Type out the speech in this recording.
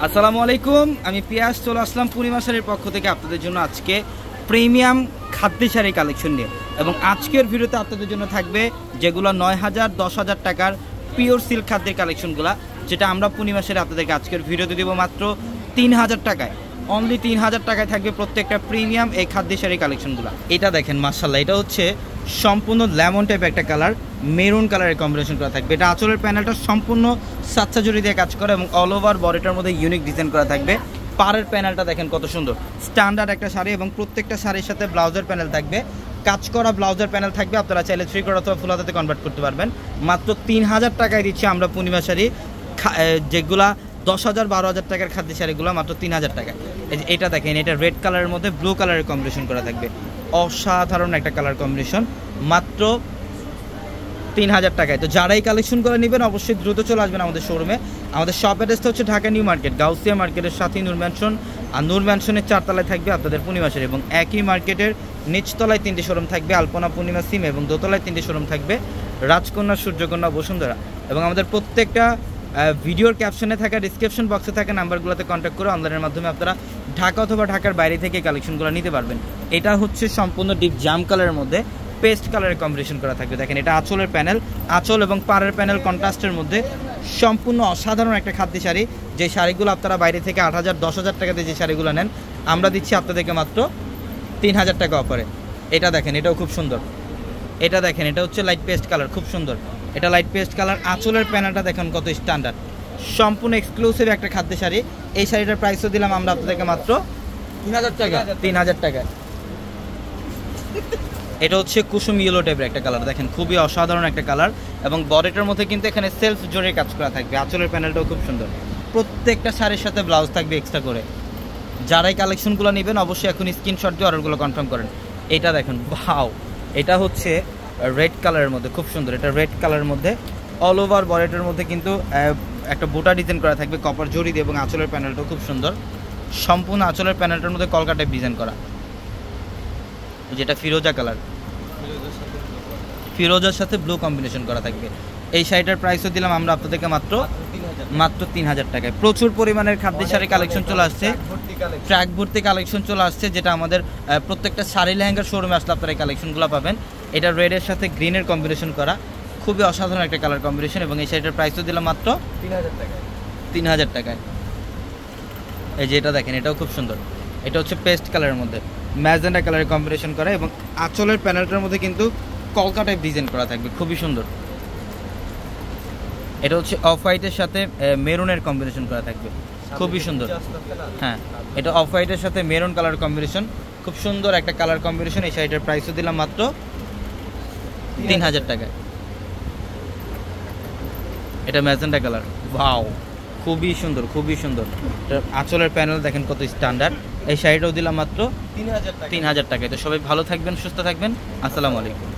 আসসালামু আলাইকুম, আমি পিয়াস চলে আসলাম পূর্ণিমা শাড়ির পক্ষ থেকে আপনাদের জন্য আজকে প্রিমিয়াম খাদ্যি শাড়ি কালেকশন নিয়ে। এবং আজকের ভিডিওতে আপনাদের জন্য থাকবে যেগুলো ৯,০০০ ১০,০০০ টাকার পিওর সিল্ক খাদ্যের কালেকশনগুলো, যেটা আমরা পূর্ণিমা শাড়ি আপনাদেরকে আজকের ভিডিওতে দেবো মাত্র ৩,০০০ টাকায়। অনলি ৩,০০০ টাকায় থাকবে প্রত্যেকটা প্রিমিয়াম এই খাদ্যি শাড়ি কালেকশনগুলো। এটা দেখেন মাশাআল্লাহ, এটা হচ্ছে সম্পূর্ণ লেমন টাইপ একটা কালার, মেরুন কালারের কম্বিনেশন করা থাকবে। এটা আঁচলের প্যানেলটা সম্পূর্ণ সাচ্চা জড়ি দিয়ে কাজ করে এবং অল ওভার বডিটার মধ্যে ইউনিক ডিজাইন করা থাকবে। পাড়ের প্যানেলটা দেখেন কত সুন্দর, স্ট্যান্ডার্ড একটা শাড়ি এবং প্রত্যেকটা শাড়ির সাথে ব্লাউজের প্যানেল থাকবে, কাজ করা ব্লাউজের প্যানেল থাকবে। আপনারা চাইলে 3/4 অথবা ফুল হাতাতে কনভার্ট করতে পারবেন। মাত্র ৩,০০০ টাকায় দিচ্ছি আমরা পূর্ণিমা শাড়ি, যেগুলা ১০,০০০ ১২,০০০ টাকার খাদ্য শাড়িগুলো মাত্র ৩,০০০ টাকায়। এটা দেখেন, এটা রেড কালারের মধ্যে ব্লু কালারের কম্বিনেশন করা থাকবে, অসাধারণ একটা কালার কম্বিনেশন, মাত্র ৩,০০০ টাকায়। তো যারা এই কালেকশনগুলো নেবেন অবশ্যই দ্রুত চলে আসবেন আমাদের শোরুমে। আমাদের শপ অ্যাড্রেসটা হচ্ছে ঢাকা নিউ মার্কেট, গাউসিয়া মার্কেটের সাথে নূর ম্যানশন, আর নূর ম্যানশনের 4 তলায় থাকবে আপনাদের পূর্ণিমা শাড়ি। এবং একই মার্কেটের নিচতলায় 3টে শোরুম থাকবে, আলপনা পূর্ণিমা সিম, এবং দোতলায় 3টে শোরুম থাকবে, রাজকন্যা, সূর্যকন্যা, বসুন্ধরা। এবং আমাদের প্রত্যেকটা ভিডিওর ক্যাপশনে থাকা, ডিসক্রিপশন বক্সে থাকা নাম্বারগুলোতে কন্ট্যাক্ট করে অনলাইনের মাধ্যমে আপনারা ঢাকা অথবা ঢাকার বাইরে থেকে কালেকশনগুলো নিতে পারবেন। এটা হচ্ছে সম্পূর্ণ ডিপ জাম কালারের মধ্যে পেস্ট কালারের কম্বিনেশন করা থাকবে। দেখেন, এটা আঁচলের প্যানেল, আঁচল এবং পাড়ের প্যানেল কন্ট্রাস্টের মধ্যে সম্পূর্ণ অসাধারণ একটা খাদ্য শাড়ি। যে শাড়িগুলো আপনারা বাইরে থেকে ৮,০০০ ১০,০০০ টাকাতে যে শাড়িগুলো নেন, আমরা দিচ্ছি আপনাদেরকে মাত্র ৩,০০০ টাকা অফারে। এটা দেখেন, এটাও খুব সুন্দর। এটা দেখেন, এটা হচ্ছে লাইট পেস্ট কালার, খুব সুন্দর। এটা লাইট পেস্ট কালার, আঁচলের প্যানেলটা দেখেন কত স্ট্যান্ডার্ড, সম্পূর্ণ এক্সক্লুসিভ একটা খাদ্য শাড়ি। এই শাড়িটার প্রাইসও দিলাম আমরা আপনাদেরকে মাত্র ৩,০০০ টাকা। ৩,০০০ টাকায়। এটা হচ্ছে কুসুম ইয়েলো টাইপের একটা কালার, দেখেন খুবই অসাধারণ একটা কালার। এবং বডিটার মধ্যে কিন্তু এখানে সেলফ জোরে কাজ করা থাকবে। আঁচলের প্যানেলটাও খুব সুন্দর, প্রত্যেকটা শাড়ির সাথে ব্লাউজ থাকবে এক্সট্রা করে। যারাই কালেকশনগুলো নেবেন অবশ্যই এখন স্ক্রিনশট দিয়ে অর্ডারগুলো কনফার্ম করেন। এটা দেখেন, ভাও, এটা হচ্ছে রেড কালারের মধ্যে, খুব সুন্দর। এটা রেড কালারের মধ্যে অল ওভার বডিটার মধ্যে কিন্তু একটা বুটা ডিজাইন করা থাকবে কপার জড়ি দিয়ে, এবং আঁচলের প্যানেলটাও খুব সুন্দর। সম্পূর্ণ আঁচলের প্যানেলটার মধ্যে কলকা টাইপ ডিজাইন করা, যেটা ফিরোজা কালার, ফিরোজার সাথে ব্লু কম্বিনেশন করা থাকবে। এই শাড়িটার প্রাইসও দিলাম আমরা আপনাদেরকে মাত্র ৩,০০০ টাকায়। প্রচুর পরিমাণের খাদ্য শাড়ি কালেকশন চলে আসছে, ট্র্যাক ভর্তি কালেকশন চলে আসছে, যেটা আমাদের প্রত্যেকটা শাড়ি লেহেঙ্গার শোরুমে আসলে আপনারা এই কালেকশনগুলো পাবেন। এটা রেডের সাথে গ্রিনের কম্বিনেশন করা, খুবই অসাধারণ একটা কালার কম্বিনেশন। এবং এই শাড়িটার প্রাইসও দিলাম মাত্র ৩,০০০ টাকায়। এই যে এটা দেখেন, এটাও খুব সুন্দর। এটা হচ্ছে পেস্ট কালারের মধ্যে ম্যাজেন্ডা কালারের কম্বিনেশন করা, এবং আঁচলের প্যানেলটার মধ্যে কিন্তু কলকা টাইপ ডিজাইন করা থাকবে, খুবই সুন্দর। এটা হচ্ছে অফ হোয়াইটের সাথে মেরুনের কম্বিনেশন করা থাকবে, খুবই সুন্দর। হ্যাঁ, এটা অফ হোয়াইটের সাথে মেরুন কালার কম্বিনেশন, খুব সুন্দর একটা কালার কম্বিনেশন। এই শাড়িটার প্রাইসও দিলাম মাত্র ৩,০০০ টাকায়। এটা ম্যাজেন্ডা কালার, ওয়াও, খুবই সুন্দর, খুবই সুন্দর। আঁচলের প্যানেল দেখেন কত স্ট্যান্ডার্ড। এই শাড়িটাও দিলাম মাত্র ৩,০০০ টাকায়। তো সবাই ভালো থাকবেন, সুস্থ থাকবেন। আসসালামু আলাইকুম।